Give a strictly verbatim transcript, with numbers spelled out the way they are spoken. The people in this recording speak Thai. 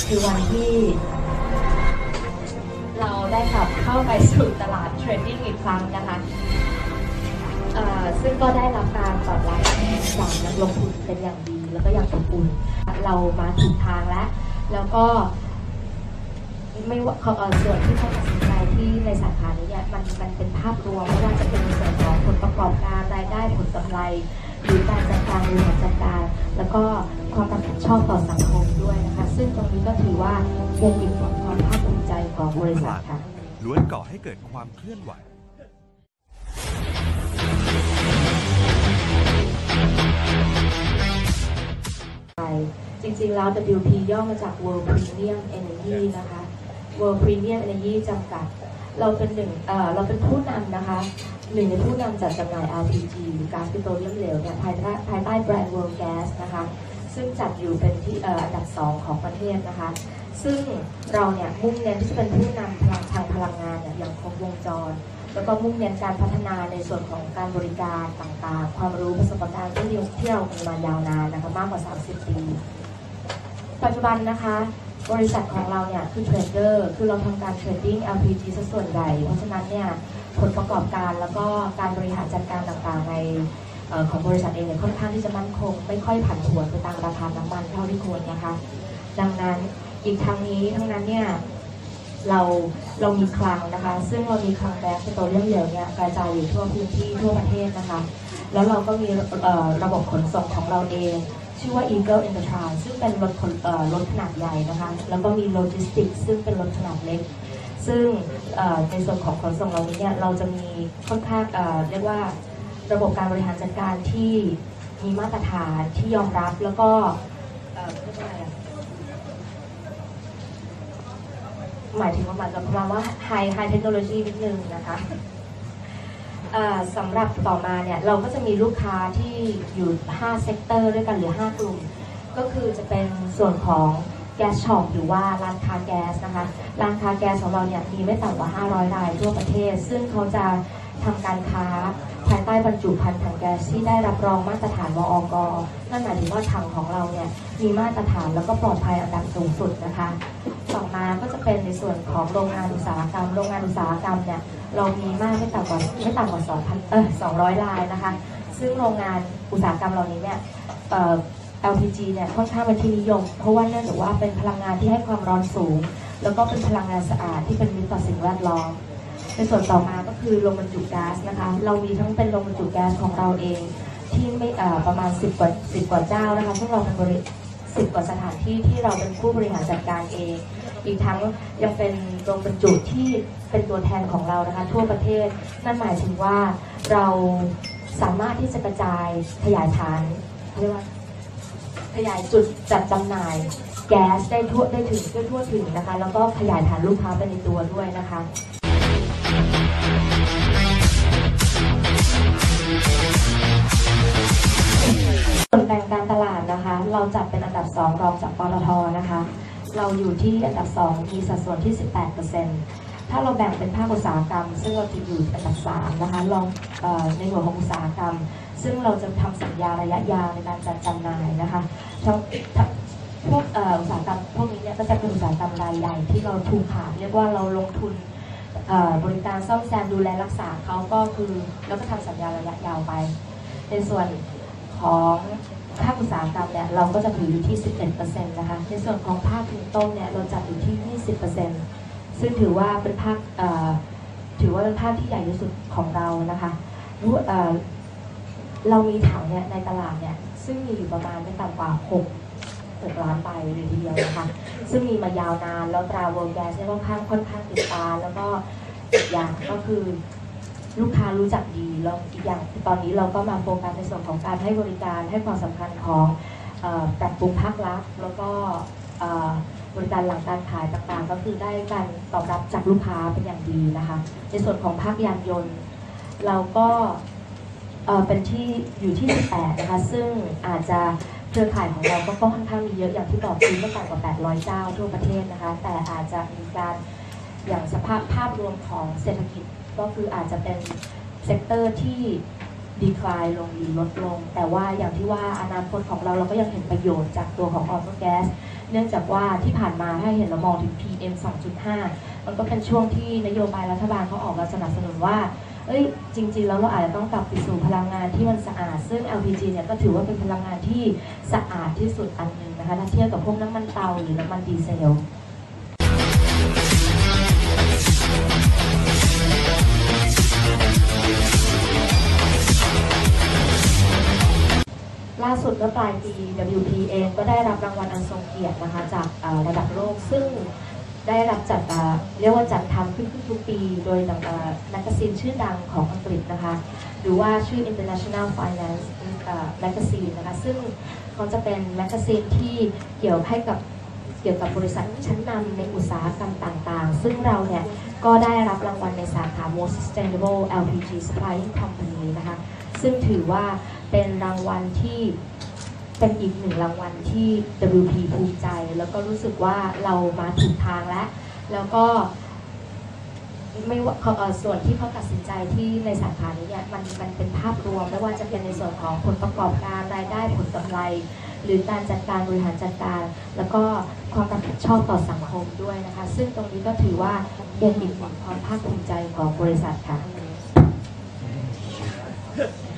คือวันที่เราได้กลับเข้าไปสู่ตลาดเทรดดิ้งอีกครั้งนะคะซึ่งก็ได้รับการตอบรับจากนักลงทุนเป็นอย่างดีแล้วก็อย่างอบอุ่นเรามาถึงทางแล้วแล้วก็ไม่ว่าเขาส่วนที่เขาตัดสินใจที่ในสาขานี้เนี่ยมันมันเป็นภาพรวมไม่ว่าจะเป็นในส่วนของผลประกอบการรายได้ผลกำไรหรือการจัดการบริหารจัดการแล้วก็ความรับผิดชอบต่อสังคมด้วยนะคะซึ่งตรงนี้ก็ถือว่าเป็นอีกความภาคภูมิใจของบริษัทค่ะล้วนก่อให้เกิดความเคลื่อนไหวจริงๆแล้ว ดับเบิลยู พี ย่อมาจาก World Premium Energy นะคะ World Premium Energy จำกัดเราเป็นหนึ่งเอ่อเราเป็นผู้นำนะคะหนึ่งในผู้นำจัดจำหน่าย แอล พี จี หรือก๊าซปิโตรเลียมเหลวเนี่ยภายใต้ภายใต้แบรนด์ World Gas นะคะซึ่งจัดอยู่เป็นที่เอ่ออันดับสองของประเทศนะคะซึ่งเราเนี่ยมุ่งเน้นที่จะเป็นผู้นำพลังทางพลังงานเนี่ยอย่างครบวงจรแล้วก็มุ่งเน้นการพัฒนาในส่วนของการบริการต่างๆความรู้ประสบการณ์ที่เที่ยวมายาวนานนะคะมากกว่าสามสิบปีปัจจุบันนะคะบริษัทของเราเนี่ยคือเทรดเดอร์คือเราทำการเทรดดิ้ง แอล พี จี ซะส่วนใหญ่เพราะฉะนั้นเนี่ยผลประกอบการแล้วก็การบริหารจัดการต่างๆในของบริษัทเองเนี่ยค่อนข้างที่จะมั่นคงไม่ค่อยผันผวนไปตามราคาน้ำมันเท่าที่ควรนะคะดังนั้นอีกทั้งนี้ทั้งนั้นเนี่ยเราเรามีคลังนะคะซึ่งเรามีคลังแก๊สปิโตรเลียมเหลวเนี่ยกระจายอยู่ทั่วพื้นที่ทั่วประเทศนะคะแล้วเราก็มีระบบขนส่งของเราเองชื่อว่า Eagle Enterprise ซึ่งเป็นรถขนรถขนาดใหญ่นะคะแล้วก็มีโลจิสติกส์ซึ่งเป็นรถขนาดเล็กซึ่งในส่วนของขนส่งเรานี้เนี่ยเราจะมีค่อนข้างเรียกว่าระบบการบริหารจัดการที่มีมาตรฐานที่ยอมรับแล้วก็เรียกว่าอะไรหมายถึงว่ามันจะประมาณว่า high high technology นิดนึงนะคะสำหรับต่อมาเนี่ยเราก็จะมีลูกค้าที่อยู่ห้าเซกเตอร์ด้วยกันหรือห้ากลุ่มก็คือจะเป็นส่วนของแก๊สช็อปหรือว่าร้านค้าแก๊สนะคะร้านค้าแก๊สของเราเนี่ยมีไม่ต่ำกว่าห้าร้อยรายทั่วประเทศซึ่งเขาจะทำการค้าภายใต้บรรจุภัณฑ์ถังแก๊สที่ได้รับรองมาตรฐานวอก.นั่นหมายถึงว่าถังของเราเนี่ยมีมาตรฐานแล้วก็ปลอดภัยอันดับสูงสุดนะคะต่อมาก็จะเป็นในส่วนของโรงงานอุตสาหกรรมโรงงานอุตสาหกรรมเนี่ยเรามีมากไม่ต่ำกว่าไม่ต่ำกว่าสองพันเออสองร้อยรายนะคะซึ่งโรงงานอุตสาหกรรมเหล่านี้เนี่ยเอ่อ แอล พี จี เนี่ยค่อนข้างเป็นที่นิยมเพราะว่าเนื่องจากว่าเป็นพลังงานที่ให้ความร้อนสูงแล้วก็เป็นพลังงานสะอาดที่เป็นมิตรต่อสิ่งแวดล้อมในส่วนต่อมาก็คือโรงบรรจุก๊าซนะคะเรามีทั้งเป็นโรงบรรจุแก๊สของเราเองที่ไม่เอ่อประมาณสิบกว่าสิบกว่าเจ้านะคะซึ่งเราเป็นบริสิบกว่าสถานที่ที่เราเป็นผู้บริหารจัดการเองอีกทั้งยังเป็นโรงบรรจุที่เป็นตัวแทนของเรานะคะทั่วประเทศนั่นหมายถึงว่าเราสามารถที่จะกระจายขยายฐานเรียกว่าขยายจุดจัดจำหน่ายแก๊สได้ทั่วได้ถึงได้ทั่วถึงนะคะแล้วก็ขยายฐานลูกค้าไปในตัวด้วยนะคะส่วนแบ่งการตลาดนะคะเราจัดเป็นอันดับสองรองจากปตท.นะคะเราอยู่ที่อันดับสองมีสัดส่วนที่ สิบแปดเปอร์เซ็นต์ ถ้าเราแบ่งเป็นภาคอุตสาหกรรมซึ่งเราจะอยู่อันดับสามนะคะลองในส่วนของอุตสาหกรรมซึ่งเราจะทำสัญญาระยะยาวในการจัดจำหน่ายนะคะทั้งพวกอุตสาหกรรมพวกนี้เนี่ยก็จะเป็นอุตสาหกรรมรายใหญ่ที่เราถูกขาดเรียกว่าเราลงทุนบริการซ่อมแซมดูแลรักษาเขาก็คือแล้วก็ทำสัญญาระยะยาวไปในส่วนของภาคอุตสาหกรรมเนี่ยเราก็จะถืออยู่ที่ สิบเอ็ดเปอร์เซ็นต์ นะคะในส่วนของภาคถึงต้นเนี่ยเราจัดอยู่ที่ ยี่สิบเปอร์เซ็นต์ ซึ่งถือว่าเป็นภาคถือว่าเป็นภาคที่ใหญ่ที่สุดของเรานะคะเรามีถังเนี่ยในตลาดเนี่ยซึ่งมีอยู่ประมาณไม่ต่ำกว่าหก หกล้านใบเลยทีเดียวนะคะซึ่งมีมายาวนานแล้วตรา World Gas เนี่ยค่อนข้างค่อนข้างติดตาแล้วก็อีกอย่างก็คือลูกค้ารู้จักดีแล้วอีกอย่างตอนนี้เราก็มาโฟกัสในส่วนของการให้บริการให้ความสำคัญของปรับปรุงภาครัฐแล้วก็บริการหลังการขายต่างๆก็คือได้การตอบรับจากลูกค้าเป็นอย่างดีนะคะในส่วนของภาคยานยนต์เราก็เป็นที่อยู่ที่สิบแปดนะคะซึ่งอาจจะเครือข่ายของเราก็ค่อนข้างมีเยอะอย่างที่บอกคือไม่ต่ำกว่าแปดร้อยเจ้าทั่วประเทศนะคะแต่อาจจะมีการอย่างสภาพภาพรวมของเศรษฐกิจก็คืออาจจะเป็นเซกเตอร์ที่ดีคลายลงหรือลดลง แต่ว่าอย่างที่ว่าอนาคตของเราเราก็ยังเห็นประโยชน์จากตัวของออโต้แก๊สเนื่องจากว่าที่ผ่านมาถ้าเห็นเรามองถึง พี เอ็ม สองจุดห้า มันก็เป็นช่วงที่นโยบายรัฐบาลเขาออกมาสนับสนุนว่าเอ้ยจริงๆแล้วเราอาจจะต้องกลับไปสู่พลังงานที่มันสะอาดซึ่ง แอล พี จี เนี่ยก็ถือว่าเป็นพลังงานที่สะอาดที่สุดอันหนึ่งนะคะถ้าเทียบกับพวกน้ำมันเตาหรือน้ำมันดีเซลล่าสุดเมื่อปลายปี ดับเบิลยู พี เองก็ได้รับรางวัลอันทรงเกียรตินะคะจากระดับโลกซึ่งได้รับจัดเรียกว่าจัดทำขึ้นทุกปีโดยแมกกาซีนชื่อดังของอังกฤษนะคะหรือว่าชื่อ International Finance Magazine นะคะซึ่งเขาจะเป็นแมกกาซีนที่เกี่ยวให้กับเกี่ยวกับบริษัทชั้นนำในอุตสาหกรรมต่างๆซึ่งเราเนี่ยก็ได้รับรางวัลในสาขา Most Sustainable แอล พี จี Supplying Company นะคะซึ่งถือว่าเป็นรางวัลที่เป็นอีกหนึ่งรางวัลที่ ดับเบิลยู พี ภูมิใจแล้วก็รู้สึกว่าเรามาถูกทางแล้วแล้วก็ไม่ว่าส่วนที่เขาตัดสินใจที่ในสาขานี้เนี่ยมันมันเป็นภาพรวมไม่ว่าจะเป็นในส่วนของผลประกอบการรายได้ผลกำไรหรือการจัดการบริหารจัดการแล้วก็ความรับผิดชอบต่อสังคมด้วยนะคะซึ่งตรงนี้ก็ถือว่าเป็นอีกหนึ่งความภาคภูมิใจของบริษัทค่ะ